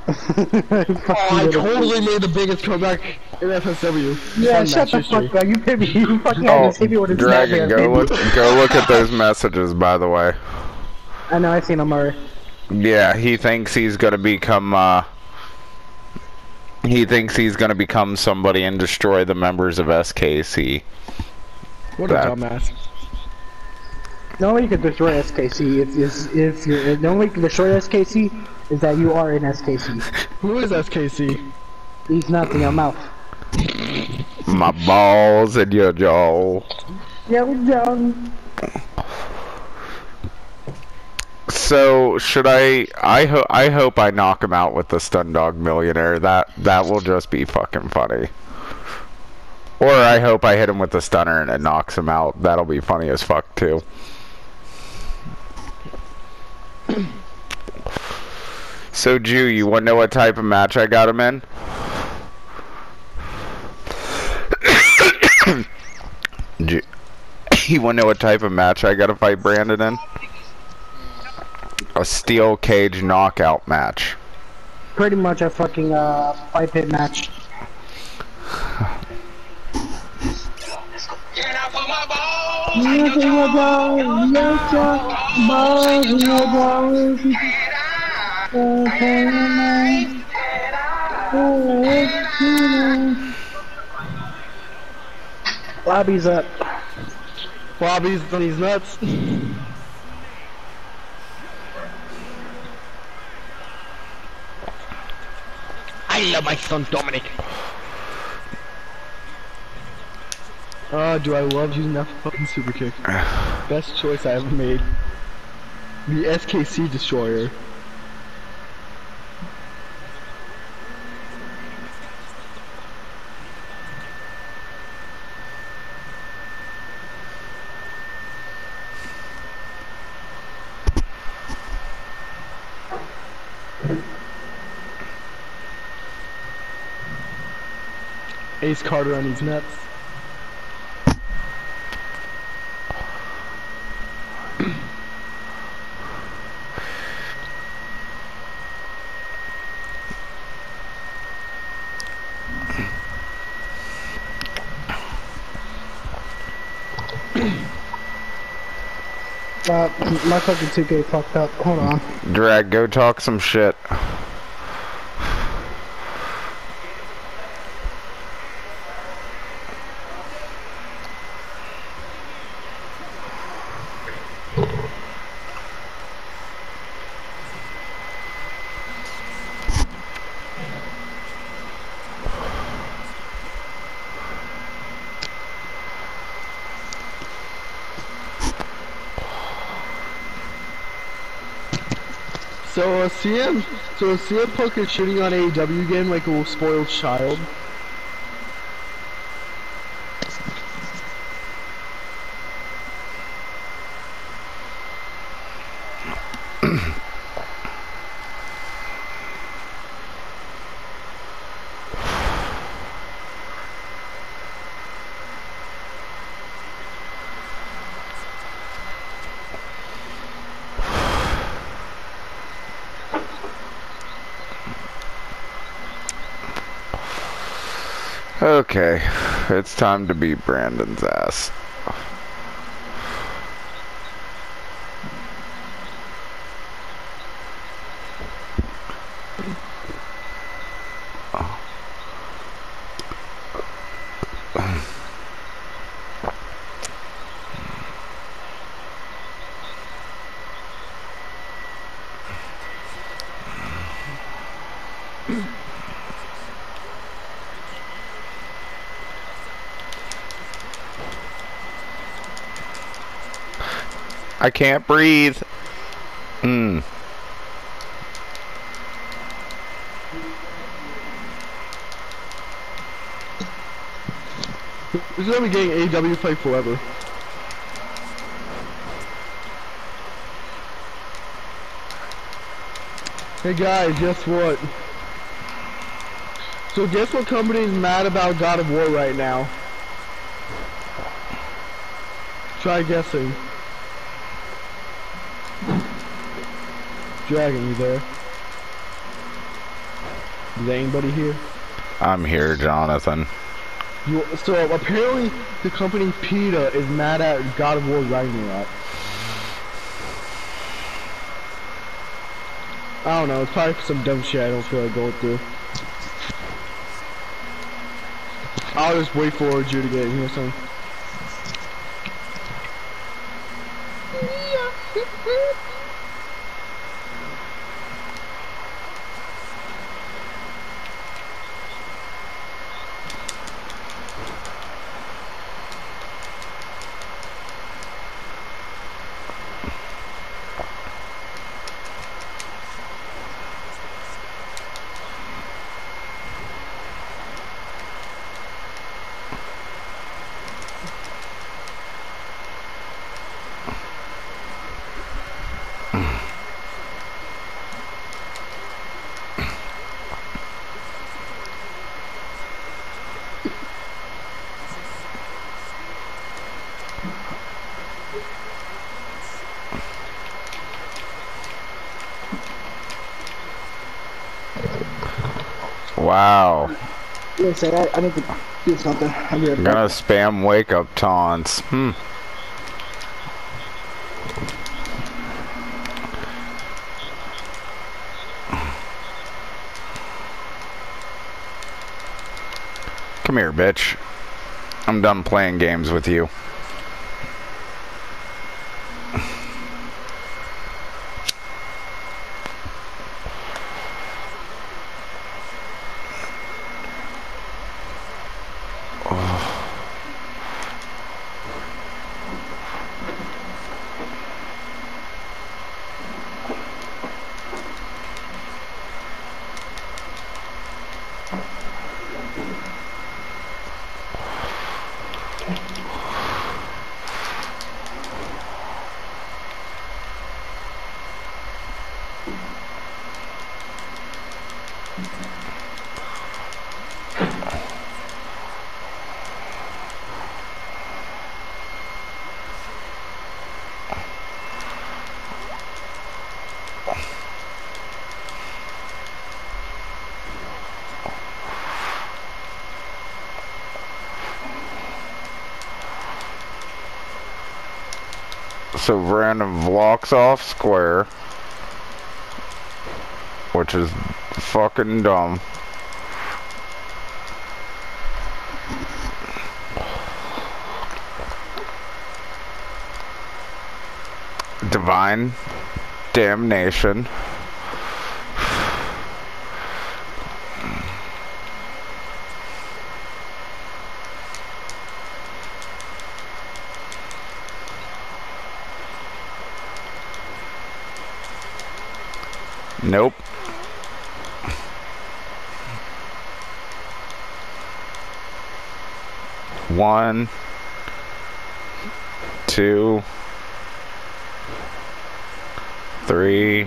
Oh, I totally made the biggest comeback in FSW. Yeah, Fun shut match the history. fuck up. You hit me. You fucking had Oh, to hit me with a Dragon, snapmare. go look at those messages, by the way. I know, I seen him already. Yeah, he thinks he's gonna become, he thinks he's gonna become somebody and destroy the members of SKC. What a dumbass. The only way you can destroy SKC if you're the only way you can destroy SKC is that you are in SKC. Who is SKC? He's not in your mouth. My balls and your jaw. Yo, John. So should I hope I knock him out with the Stun Dog Millionaire. That will just be fucking funny. Or I hope I hit him with the stunner and it knocks him out. That'll be funny as fuck too. So Jew, you wanna know what type of match I got him in? Jew, you wanna know what type of match I gotta fight Brandon in? A steel cage knockout match. Pretty much a fucking fight pit match. Lobby's up. Bobby's on these nuts. I love my son Dominic. Oh, do I love using that fucking super kick. Best choice I ever made. The SKC Destroyer. Ace Carter on these nuts. My fucking 2K fucked up. Hold on. Drag, go talk some shit. So CM Punk is shitting on AEW again like a little spoiled child. Okay, it's time to beat Brandon's ass. I can't breathe. This is gonna be getting AEW play forever. Hey guys, guess what? So guess what company is mad about God of War right now? Try guessing. Dragon, you there? Is anybody here? I'm here, Jonathan. So apparently the company PETA is mad at God of War Ragnarok. I don't know, it's probably some dumb shit I don't feel like going through. I'll just wait for you to get in here, son. Wow. Yeah, say I need to do something. I'll be right I'm back. gonna spam wake up taunts. Come here, bitch. I'm done playing games with you. So random walks off square, which is fucking dumb. Divine damnation. Nope. One, two, three.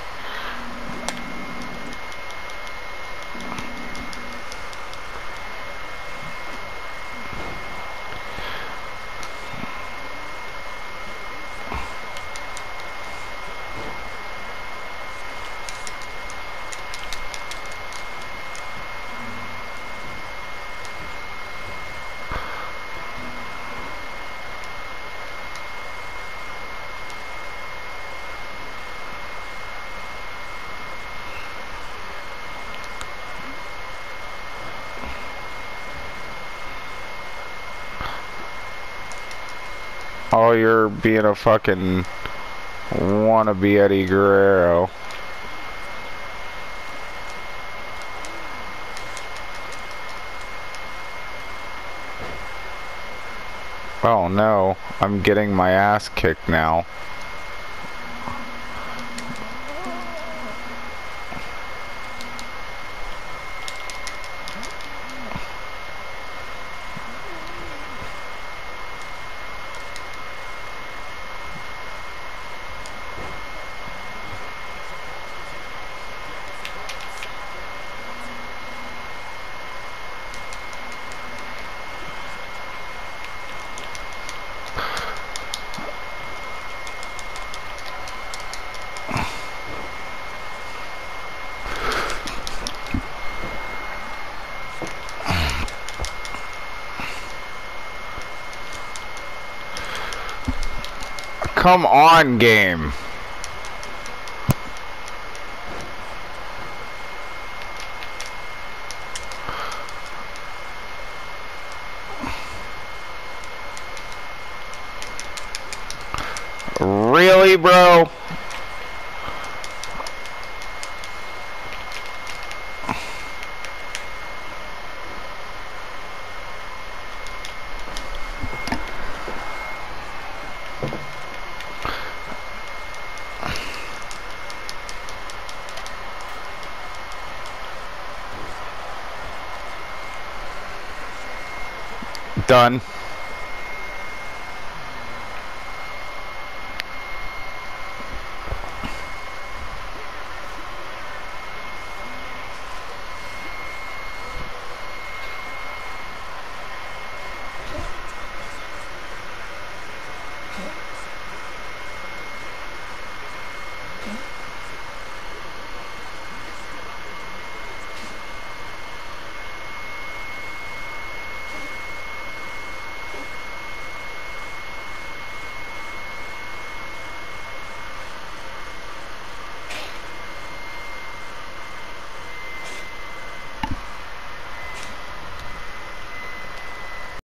Oh, you're being a fucking wannabe Eddie Guerrero. Oh no, I'm getting my ass kicked now. Come on, game. Really, bro? Done.